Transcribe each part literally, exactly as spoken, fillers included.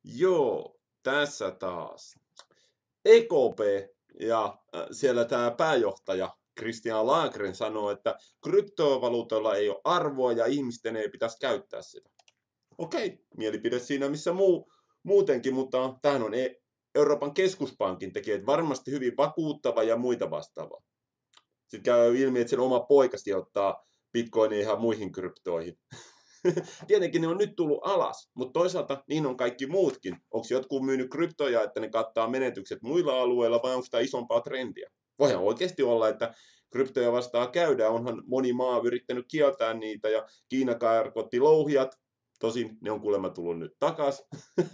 Joo, tässä taas. E K P ja äh, siellä tämä pääjohtaja Christian Lagren sanoo, että kryptovaluutoilla ei ole arvoa ja ihmisten ei pitäisi käyttää sitä. Okei, mielipide siinä missä muu, muutenkin, mutta tämähän on e- Euroopan keskuspankin tekijät varmasti hyvin vakuuttava ja muita vastaavaa. Sitten käy ilmi, että sen oma poika sijoittaa bitcoiniin ihan muihin kryptoihin. Tietenkin ne on nyt tullut alas, mutta toisaalta niin on kaikki muutkin. Onko jotkut myynyt kryptoja, että ne kattaa menetykset muilla alueilla vai onko tämä isompaa trendiä? Voihan oikeasti olla, että kryptoja vastaan käydään. Onhan moni maa yrittänyt kieltää niitä ja Kiina karkotti louhijat. Tosin ne on kuulemma tullut nyt takaisin.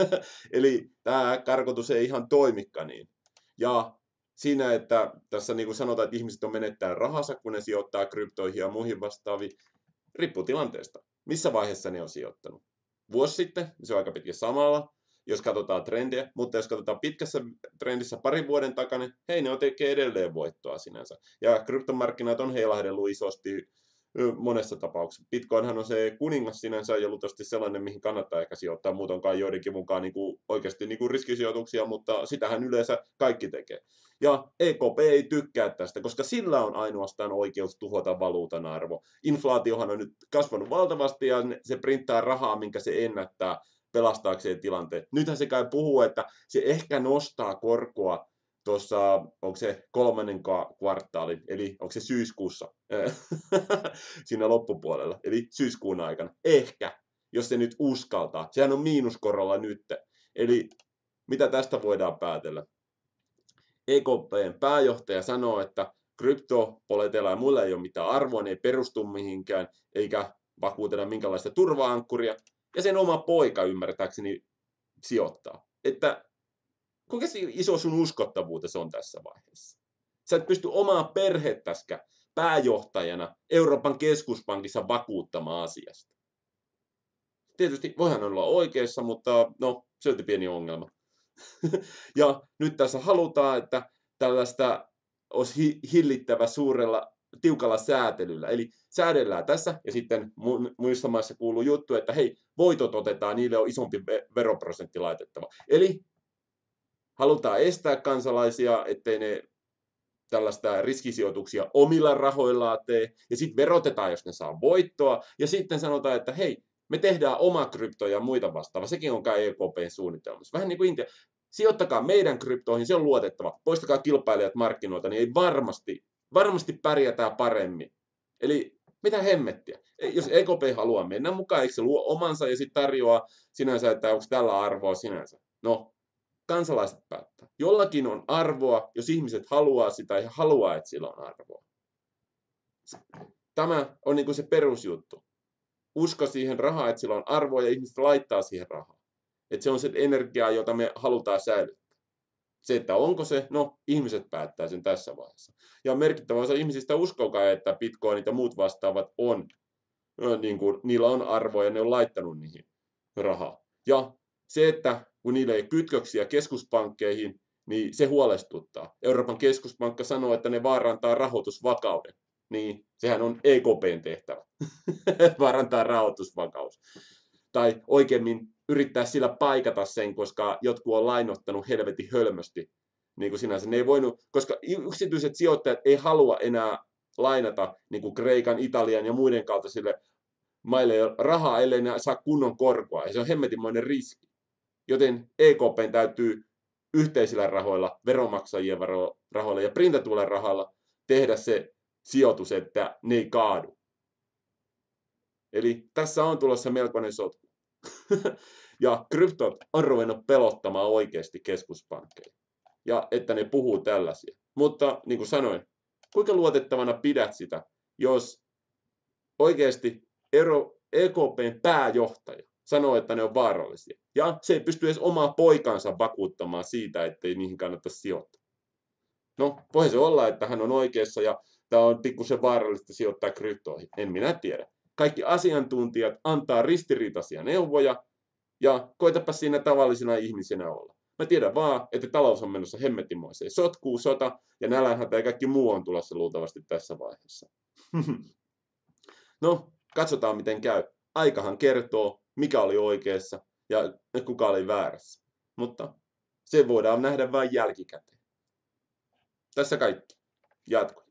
Eli tämä karkotus ei ihan toimikaan niin. Ja siinä, että tässä niin kuin sanotaan, että ihmiset on menettää rahansa, kun ne sijoittaa kryptoihin ja muihin vastaaviin, riippuu tilanteesta. Missä vaiheessa ne on sijoittanut? Vuosi sitten, se on aika pitkä samalla, jos katsotaan trendejä, mutta jos katsotaan pitkässä trendissä parin vuoden takana, hei, ne on tekee edelleen voittoa sinänsä. Ja kryptomarkkinat on heilahdellut isosti monessa tapauksessa. Bitcoinhan on se kuningas sinänsä ja luultavasti sellainen, mihin kannattaa ehkä sijoittaa, muutonkaan joidenkin mukaan niin kuin oikeasti niin kuin riskisijoituksia, mutta sitähän yleensä kaikki tekee. Ja E K P ei tykkää tästä, koska sillä on ainoastaan oikeus tuhota valuutan arvo. Inflaatiohan on nyt kasvanut valtavasti ja se printtaa rahaa, minkä se ennättää pelastaakseen tilanteen. Nythän se käy puhuu, että se ehkä nostaa korkoa tuossa, onko se kolmannen kvartaali, eli onko se syyskuussa, siinä loppupuolella, eli syyskuun aikana. Ehkä, jos se nyt uskaltaa. Sehän on miinuskorolla nyt. Eli mitä tästä voidaan päätellä? E K P:n pääjohtaja sanoo, että kryptopoleteilla ja muilla ei ole mitään arvoa, ne ei perustu mihinkään, eikä vakuuteta minkälaista turva-ankkuria. Ja sen oma poika ymmärtääkseni sijoittaa. Että kuinka iso sun uskottavuutesi on tässä vaiheessa? Sä et pysty omaa perhettäskä pääjohtajana Euroopan keskuspankissa vakuuttamaan asiasta. Tietysti voihan olla oikeassa, mutta no, silti pieni ongelma. Ja nyt tässä halutaan, että tällaista olisi hillittävä suurella, tiukalla säätelyllä. Eli säädellään tässä, ja sitten muissa maissa kuuluu juttu, että hei, voitot otetaan, niille on isompi veroprosentti laitettava. Eli halutaan estää kansalaisia, ettei ne tällaista riskisijoituksia omilla rahoillaan tee, ja sitten verotetaan, jos ne saa voittoa, ja sitten sanotaan, että hei, me tehdään oma krypto ja muita vastaavaa. Sekin on kai E K P:n suunnitelmassa. Vähän niin kuin Intia. Sijoittakaa meidän kryptoihin, se on luotettava. Poistakaa kilpailijat markkinoilta, niin ei varmasti, varmasti pärjätään paremmin. Eli mitä hemmettiä? Jos E K P haluaa mennä mukaan, eikö se luo omansa ja sitten tarjoaa sinänsä, että onko tällä arvoa sinänsä? No, kansalaiset päättää. Jollakin on arvoa, jos ihmiset haluaa sitä ja haluaa, että sillä on arvoa. Tämä on niin kuin se perusjuttu. Usko siihen rahaan, että sillä on arvoa ja ihmiset laittaa siihen rahaa. Että se on se energiaa, jota me halutaan säilyttää. Se, että onko se, no ihmiset päättää sen tässä vaiheessa. Ja merkittävä osa ihmisistä uskokaa, että bitcoinit ja muut vastaavat on, niin kuin, niillä on arvoa ja ne on laittanut niihin rahaa. Ja se, että kun niillä ei ole kytköksiä keskuspankkeihin, niin se huolestuttaa. Euroopan keskuspankka sanoo, että ne vaarantaa rahoitusvakauden. Niin, sehän on E K P:n tehtävä. Vaarantaa rahoitusvakaus. Tai oikeemmin yrittää sillä paikata sen, koska jotkut on lainottanut helvetin hölmösti. Niin kuin sinänsä ne ei voinut, koska yksityiset sijoittajat ei halua enää lainata niin kuin Kreikan, Italian ja muiden kaltaisille maille rahaa, ellei ne saa kunnon korkoa. Ja se on hemmetinmoinen riski. Joten E K P:n täytyy yhteisillä rahoilla, veronmaksajien rahoilla ja printatuilla rahalla tehdä se sijoitus, että ne ei kaadu. Eli tässä on tulossa melkoinen sotku. Ja kryptot on ruvennut pelottamaan oikeasti keskuspankkeja. Ja että ne puhuu tällaisia. Mutta niin kuin sanoin, kuinka luotettavana pidät sitä, jos oikeasti E K P:n pääjohtaja sanoo, että ne on vaarallisia. Ja se ei pysty edes omaa poikansa vakuuttamaan siitä, ettei niihin kannattaisi sijoittaa. No, voi se olla, että hän on oikeassa ja tämä on pikkusen vaarallista sijoittaa kryptoihin. En minä tiedä. Kaikki asiantuntijat antaa ristiriitaisia neuvoja ja koitapa siinä tavallisena ihmisenä olla. Mä tiedän vaan, että talous on menossa hemmetimoiseen sotkuu, sota ja nälänhätä ja kaikki muu on tulossa luultavasti tässä vaiheessa. No, katsotaan miten käy. Aikahan kertoo, mikä oli oikeassa ja kuka oli väärässä. mutta se voidaan nähdä vain jälkikäteen. Tässä kaikki. Jatko.